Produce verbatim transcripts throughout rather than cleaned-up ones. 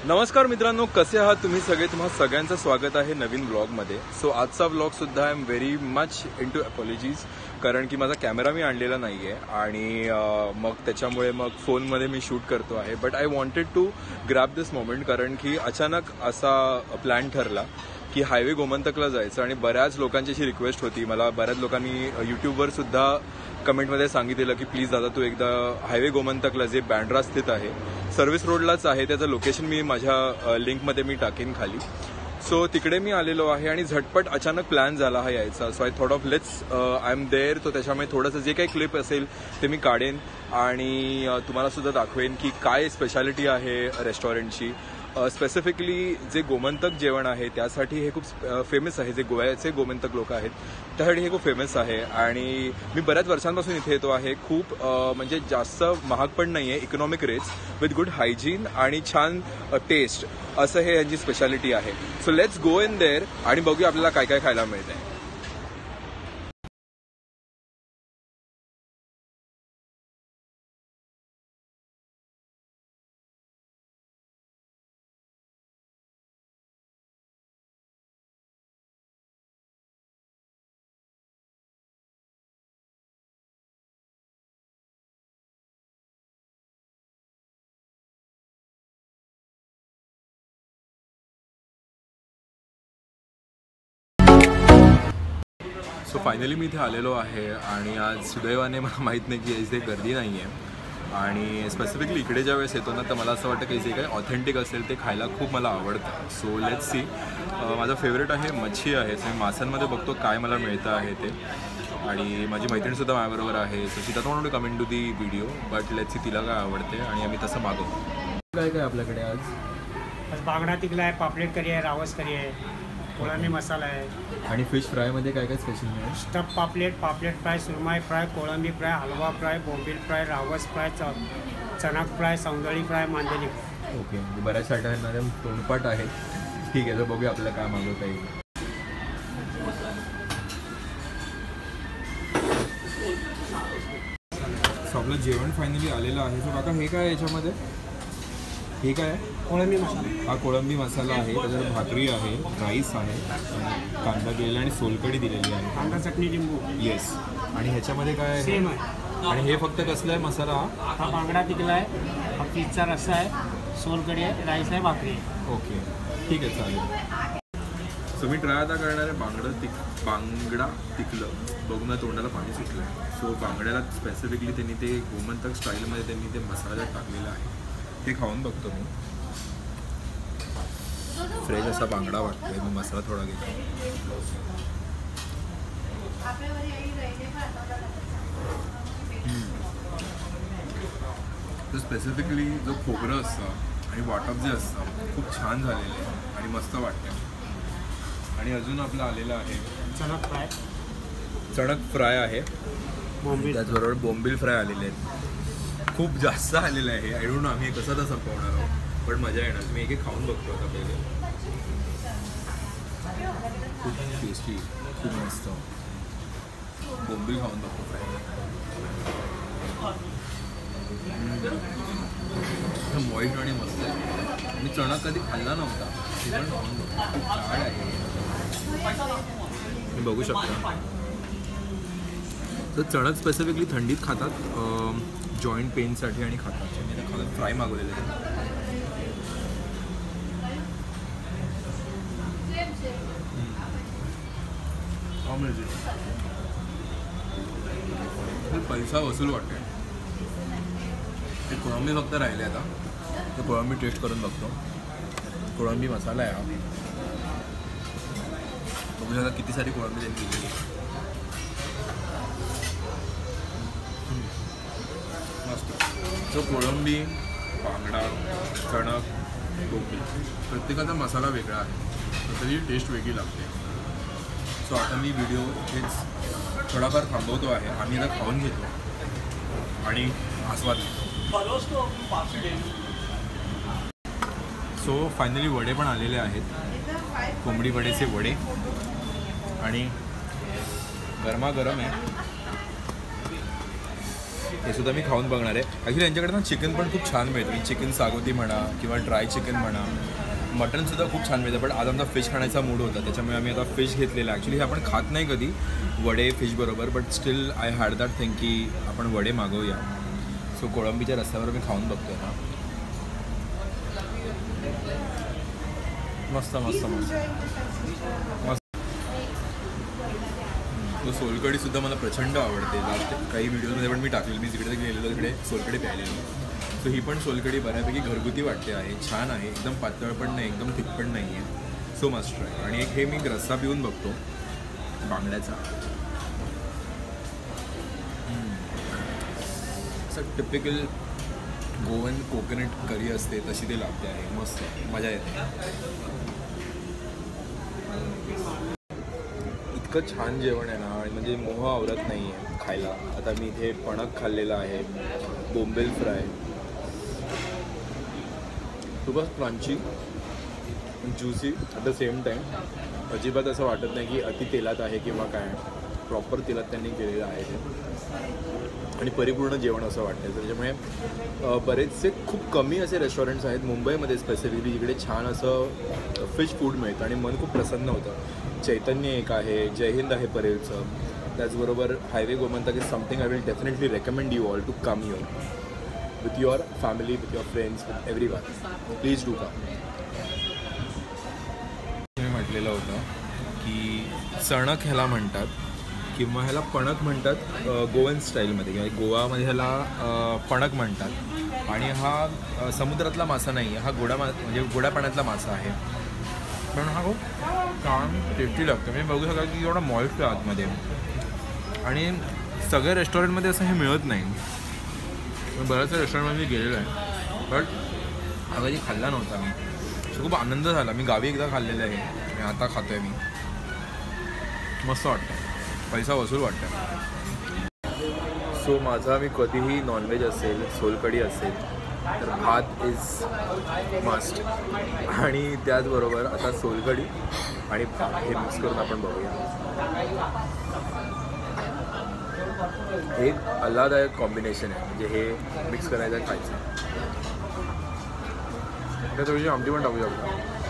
नमस्कार मित्रांनो, कसे आहात तुम्ही सगळे? तुम्हा सगळ्यांचं स्वागत आहे नवीन ब्लॉगमध्ये. सो आजचा ब्लॉग सुद्धा I am very much into apologies, कारण की माझा कॅमेरा मी आणलेला नाही आहे आणि मग त्याच्यामुळे मग फोनमध्ये मी शूट करतो आहे. But I wanted to grab this moment, कारण की अचानक असा प्लॅन ठरला की हायवे गोमंतकला जायचं आणि बऱ्याच लोकांची अशी रिक्वेस्ट होती. मला बऱ्याच लोकांनी यूट्यूबवर सुद्धा कमेंटमध्ये सांगितलेलं की प्लीज दादा तू एकदा हायवे गोमंतकला, जे बँड्रा स्थित आहे, सर्व्हिस रोडलाच आहे, त्याचं लोकेशन मी माझ्या लिंकमध्ये मी टाकेन खाली. सो तिकडे मी आलेलो आहे आणि झटपट अचानक प्लॅन झाला हा यायचा. So I thought of let's I am there. तो त्याच्यामुळे थोडंसं जे काही क्लिप असेल ते मी काढेन आणि तुम्हाला सुद्धा दाखवेन की काय स्पेशालिटी आहे रेस्टॉरंटची. स्पेसिफिकली जे गोमंतक जेवण आहे त्यासाठी हे खूप फेमस आहे. जे गोव्याचे गोमंतक लोक आहेत त्यासाठी हे खूप फेमस आहे आणि मी बऱ्याच वर्षांपासून इथे येतो आहे. खूप म्हणजे जास्त महाग पण नाही आहे, economic rates with good hygiene आणि छान टेस्ट, असं हे यांची स्पेशालिटी आहे. So let's go in there आणि बघूया आपल्याला काय काय खायला मिळतंय. सो फायनली मी इथे आलेलो आहे आणि आज सुदैवाने मला माहीत नाही की इथे गर्दी नाही आहे आणि स्पेसिफिकली इकडे ज्या वेळेस येतो ना तर मला असं वाटतं की जे काही ऑथेंटिक असेल ते खायला खूप मला आवडतं. So let's see. माझं फेवरेट आहे मच्छी आहे. सो मी माशांमध्ये बघतो काय मला मिळतं आहे ते, आणि माझी मैत्रीणसुद्धा माझ्याबरोबर आहे. So she don't want to come into the video, but let's see तिला काय आवडते आणि आम्ही तसं मागवतो. काय काय आपल्याकडे आज? आज बांगडा तिकला आहे, पापलेट करी आहे, रावस करी आहे, कोळंबी मसाला आहे. आणि फिश फ्रायमध्ये काय काय स्पेशल आहे? स्टफ पापलेट, पापलेट फ्राय, सुरमई फ्राय, कोळंबी फ्राय, हलवा फ्राय, बोंबील फ्राय, रावस फ्राय, च चणक फ्राय, सौंदळी फ्राय, मांदेली. ओके, बऱ्याच आठवड्यांमध्ये तोंडपाठ आहेत. ठीक आहे, तर बघूया आपल्याला काय मागवता येईल. सो आपलं जेवण फायनली आलेलं आहे. सो काका हे काय याच्यामध्ये? हे काय आहे? कोळंबी मसाला. हा कोळंबी मसाला आहे, त्याच्यावर भाकरी आहे, राईस आहे, कांदा केलेला आणि सोलकढी दिलेली आहे, कांदा चटणी लिंबू. येस. आणि ह्याच्यामध्ये काय आहे? सेम आहे. आणि हे फक्त कसलं आहे मसाला? हा बांगडा तिकला आहे, हा पीचचा रस्सा आहे, सोलकढी आहे, राईस आहे, भाकरी आहे. ओके, ठीक आहे, चालेल. सो मी ट्राय आता करणार आहे बांगडं तिक बांगडा तिकलं. बघून मला तोंडाला पाणी सुटलं आहे. सो बांगड्याला स्पेसिफिकली त्यांनी ते गोमंतक स्टाईलमध्ये त्यांनी ते मसाला टाकलेला आहे, ते खाऊन बघतो मी. फ्रेश असा बांगडा वाटतोय. मी मसाला थोडा घेतो. तर स्पेसिफिकली जो खोबरं असतं आणि वाटप जे असतं खूप छान झालेलं आहे आणि मस्त वाटतं. आणि अजून आपलं आलेलं आहे चणक फ्राय, चणक फ्राय आहे, बोंबील, त्याचबरोबर बोंबील फ्राय आलेले आहेत. खूप जास्त आलेलं आहे. आय डोंट नो आम्ही कसं तर संपवणार आहोत, पण मजा येणार. मी एक एक खाऊन बघतो आता पहिले. खूप टेस्टी, खूप मस्त. बोंबील खाऊन बघतो फ्राय. मॉइस्ट आणि मस्त आहे. मी चणक कधी खाल्ला नव्हता, ते पण खाऊन बघतो. खूप जाड आहे, तुम्ही बघू शकता. तर चणक स्पेसिफिकली थंडीत खातात, जॉईंट पेनसाठी आणि खातात. मी आता खाण्यात फ्राय मागवलेलं आहे. पैसा वसूल वाटते. ते कोळंबी फक्त राहिले आता, ते कोळंबी टेस्ट करून बघतो. कोळंबी मसाला आहे हा. बघू शकता किती सारी कोळंबी त्यांनी दिलेली. मस्त. जो कोळंबी, बांगडा, चणक, बोंबील, प्रत्येकाचा मसाला वेगळा आहे, तर त्याची टेस्ट वेगळी लागते. सो आता मी व्हिडिओ इथेच थोडाफार थांबवतो आहे. आम्ही आता खाऊन घेतो आणि आस्वाद घेतो. सो फायनली वडे पण आलेले आहेत, कोंबडी वडेचे वडे, आणि गरमागरम आहे. हे सुद्धा मी खाऊन बघणार आहे. ॲक्च्युली यांच्याकडे ना चिकन पण खूप छान मिळतं, चिकन सागोती म्हणा किंवा ड्राय चिकन म्हणा, मटनसुद्धा खूप छान मिळतं. पण आज आमचा फिश खाण्याचा मूड होता, त्याच्यामुळे आम्ही आता फिश घेतलेला. ॲक्च्युली हे आपण खात नाही कधी वडे फिश बरोबर, but still I had that thing की आपण वडे मागवूया. सो कोळंबीच्या रस्त्यावर मी खाऊन बघतो ना. मस्त मस्त मस्त मस्त. तो सोलकढीसुद्धा मला प्रचंड आवडते. लास्ट काही व्हिडिओमध्ये पण मी टाकलेली, मी जिकडे गेलेलो तिकडे सोलकढी प्यायलेली. सो ही पण सोलकढी बऱ्यापैकी घरगुती वाटते आहे, छान आहे, एकदम पातळ पण नाही, एकदम थिक पण नाही आहे. So must try. आणि एक हे मी रस्सा पिऊन बघतो बांगड्याचा. असं टिपिकल गोवन कोकोनट करी असते तशी ते लागते आहे, मस्त मजा येते. इतकं छान जेवण आहे ना, आणि म्हणजे मोह आवरत नाही आहे खायला. आता मी इथे पणक खाल्लेला आहे, बोंबेल फ्राय, खूपच crunchy juicy at the same time. अजिबात असं वाटत नाही की अति तेलात आहे किंवा काय, प्रॉपर तेलात त्यांनी केलेलं आहे ते, आणि परिपूर्ण जेवण असं वाटतं. त्याच्यामुळे बरेचसे खूप कमी असे रेस्टॉरंट्स आहेत मुंबईमध्ये स्पेसिफिकली जिकडे छान असं फिश फूड मिळतं आणि मन खूप प्रसन्न होतं. चैतन्य एक आहे, जय हिंद आहे परेलचं, त्याचबरोबर highway Gomantak is something I will definitely recommend you all to come here with your family, with your friends, with everyone. Please do come. मी म्हटलेलं होतं की चणक ह्याला म्हणतात किंवा ह्याला पणक म्हणतात गोवन स्टाईलमध्ये, किंवा गोवामध्ये ह्याला पणक म्हणतात. आणि हा समुद्रातला मासा नाही आहे, हा गोडा मा म्हणजे गोड्या पाण्यातला मासा आहे. पण हा खूप छान टेस्टी लागतो. म्हणजे बघू शकाल की एवढा मॉइस्ट आहे आतमध्ये, आणि सगळ्या रेस्टॉरंटमध्ये असं हे मिळत नाही. बऱ्याचशा रेस्टॉरंटमध्ये मी गेलेलो आहे, बट हा कधी खाल्ला नव्हता मी. सो खूप आनंद झाला. मी गावी एकदा खाल्लेलं आहे आणि आता खातो आहे मी. मस्त वाटतं, पैसा वसूल वाटतं. सो माझा मी कधीही नॉनव्हेज असेल, सोलकढी असेल तर भात इज मस्ट, आणि त्याचबरोबर आता सोलकढी आणि भात हे मिक्स करून आपण बघूया. एक आल्हाददायक कॉम्बिनेशन आहे, म्हणजे हे मिक्स करायचं खायचं. त्या थोडीशी आमटी पण टाकू शकतो.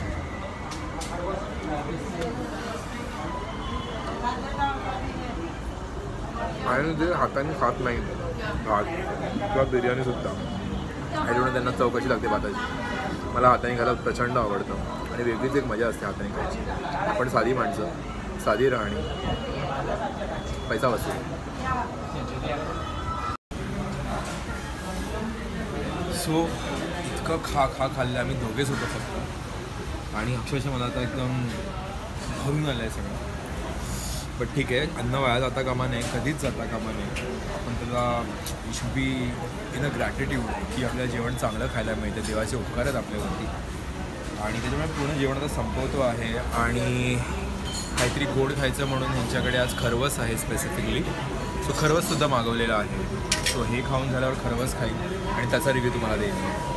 आणि ते हाताने खात नाही भात किंवा बिर्याणीसुद्धा, आय डोंट नो त्यांना चव कशी लागते भाताची. मला हाताने खायला प्रचंड आवडतं आणि वेगळीच एक मजा असते हाताने खायची. आपण साधी माणसं, साधी राहणी, पैसा वसूल. सो इतकं खा खा खाल्लं आम्ही दोघेच होतो फक्त, आणि अक्षरशः मला आता एकदम भरून आलं आहे सगळं. बट ठीक आहे, अन्न वाया जाता कामा नये, कधीच जाता कामा नये. आपण त्याला we should be in a gratitude की आपल्याला जेवण चांगलं खायला मिळतं, देवाचे उपकार आहेत आपल्यावरती. आणि त्याच्यामुळे पूर्ण जेवण आता संपवतो आहे. आणि काहीतरी गोड खायचं म्हणून ह्यांच्याकडे आज खरवस आहे स्पेसिफिकली, सो खरवससुद्धा मागवलेला आहे. सो हे खाऊन झाल्यावर खरवस खाईन आणि त्याचा रिव्ह्यू तुम्हाला देईन.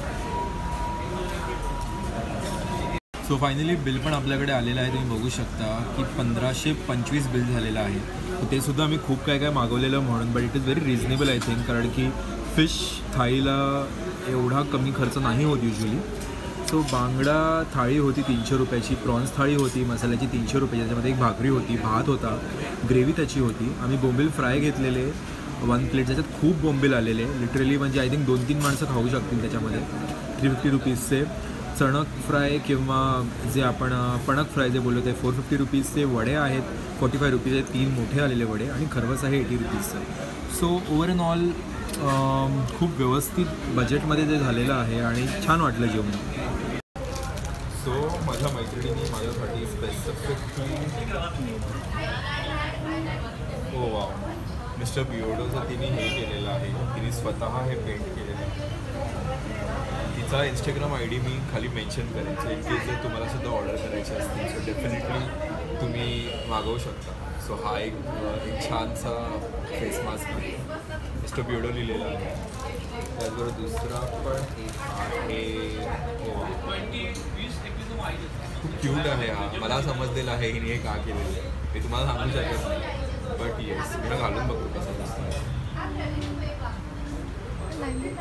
सो फायनली बिल पण आपल्याकडे आलेलं आहे, तुम्ही बघू शकता की पंधराशे पंचवीस बिल झालेलं आहे. ते सुद्धा आम्ही खूप काय काय मागवलेलं म्हणून, but it is very reasonable I think, कारण की फिश थाळीला एवढा कमी खर्च नाही होत युजली. सो बांगडा थाळी होती तीनशे रुपयाची, प्रॉन्स थाळी होती मसाल्याची तीनशे रुपयाची, त्याच्यामध्ये एक भाकरी होती, भात होता, ग्रेव्ही त्याची होती. आम्ही बोंबील फ्राय घेतलेले वन प्लेट, ज्याच्यात खूप बोंबील आलेले, लिटरली म्हणजे आय थिंक दोन तीन माणसं खाऊ शकतील त्याच्यामध्ये. थ्री फिफ्टी रुपीजचे चणक फ्राय किंवा जे आपण पणक फ्राय जे बोललो ते फोर फिफ्टी रुपीजचे वडे आहेत, फोर्टी फाय रुपीजचे तीन मोठे आलेले वडे, आणि खरवस आहे एटी रुपीजचं. सो ओव्हर इन ऑल खूप व्यवस्थित बजेटमध्ये जे झालेलं आहे आणि छान वाटलं जेवण. सो माझ्या मैत्रिणीने माझ्यासाठी स्पेसिफिकली हो वा मिस्टर बिओडोचं तिने हे केलेलं आहे, तिने स्वतः हे पेंट केलेलं आहे. तिचा इंस्टाग्राम आय डी मी खाली मेन्शन करेन, सो इन केस जर तुम्हाला सुद्धा ऑर्डर करायची असतील सो डेफिनेटली तुम्ही मागवू शकता. सो हा एक एक छानसा फेस मास्क आहे, मिस्टर बिओडो लिहिलेला आहे. त्याचबरोबर दुसरा पण एक आहे, खूप क्यूट आहे हा, मला समजलेलं आहे हिने हे का केलेलं आहे, मी तुम्हाला सांगू शकत नाही, बट येस मी घालून बघतो कसं दिसतं. क्लाइंबिंग.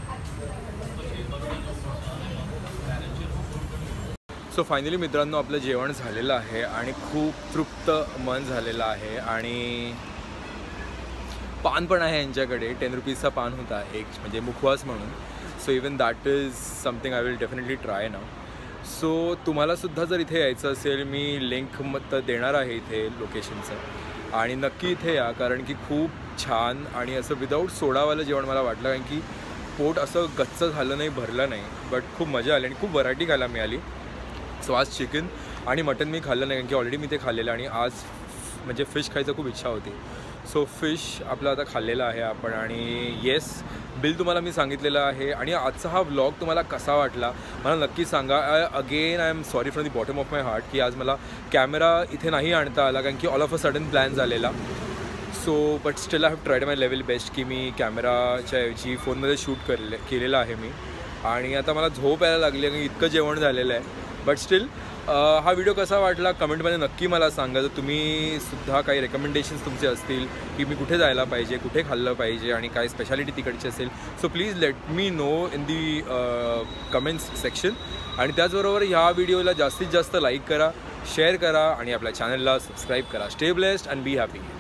सो फायनली मित्रांनो आपलं जेवण झालेलं आहे आणि खूप तृप्त मन झालेलं आहे आणि पान पण आहे यांच्याकडे. टेन रुपीजचा पान होता एक, म्हणजे मुखवास म्हणून. So even that is something I will definitely try now. So तुम्हालासुद्धा जर इथे यायचं असेल मी लिंक मत देणार आहे इथे लोकेशनचं आणि नक्की इथे या, कारण की खूप छान आणि असं विदाऊट सोडावालं जेवण मला वाटलं, कारण की पोट असं गच्च झालं नाही, भरलं नाही, बट खूप मजा आली आणि खूप व्हरायटी खायला मिळाली. सो आज चिकन आणि मटन मी खाल्लं नाही, कारण की ऑलरेडी मी ते खाल्लेलं आणि आज म्हणजे फिश खायचं खूप इच्छा होती. सो फिश आपलं आता खाल्लेलं आहे आपण आणि येस बिल तुम्हाला मी सांगितलेलं आहे. आणि आजचा हा व्लॉग तुम्हाला कसा वाटला मला नक्की सांगा. Again I am sorry from the bottom of my heart की आज मला कॅमेरा इथे नाही आणता आला, कारण की all of a sudden plan झालेला. So but still I have tried my level best की मी कॅमेराच्या ऐवजी फोनमध्ये शूट करले केलेलं आहे मी. आणि आता मला झोप यायला लागली आणि इतकं जेवण झालेलं आहे. बट स्टील हा व्हिडिओ कसा वाटला कमेंटमध्ये नक्की मला सांगा. जर तुम्ही सुद्धा काही रेकमेंडेशन्स तुमचे असतील की मी कुठे जायला पाहिजे, कुठे खाल्लं पाहिजे आणि काय स्पेशालिटी तिकडची असेल, so please let me know in the comments section. आणि त्याचबरोबर ह्या व्हिडिओला जास्तीत जास्त लाईक करा, शेअर करा आणि आपल्या चॅनलला सबस्क्राईब करा. Stay blessed and be happy.